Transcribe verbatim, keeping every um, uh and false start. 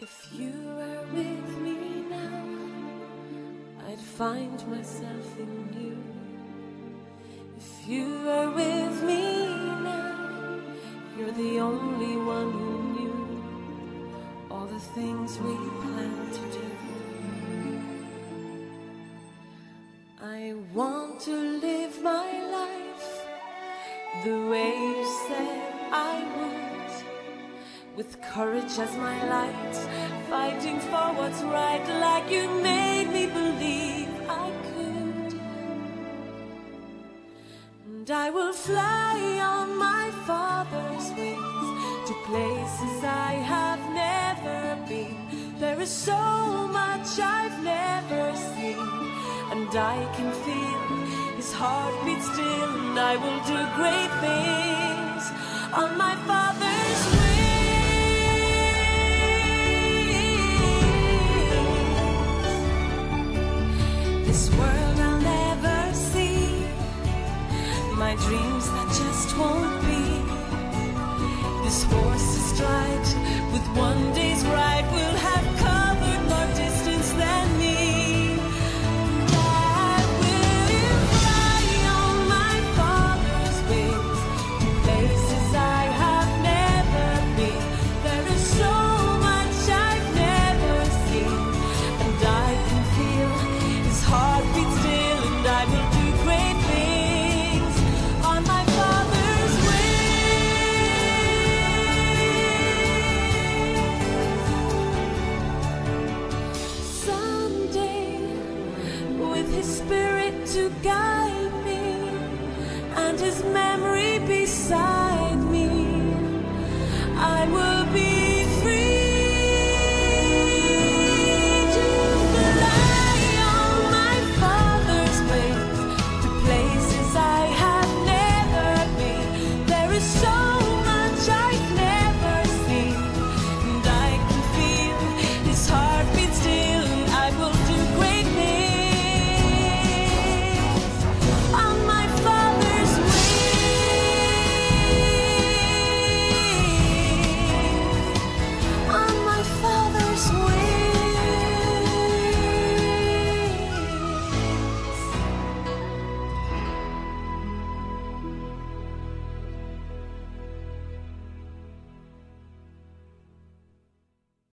If you were with me now, I'd find myself in you. If you were with me now, you're the only one who knew all the things we planned to do. I want to live my life the way you said I would, with courage as my light, fighting for what's right like you made me believe I could. And I will fly on my Father's wings to places I have never been. There is so much I've never seen, and I can feel His heartbeat still, and I will do great things on my Father's wings. This world I'll never see, my dreams that just won't be. This horse is striped with one day's ride will have covered more distance than me. To guide me and His memory beside me.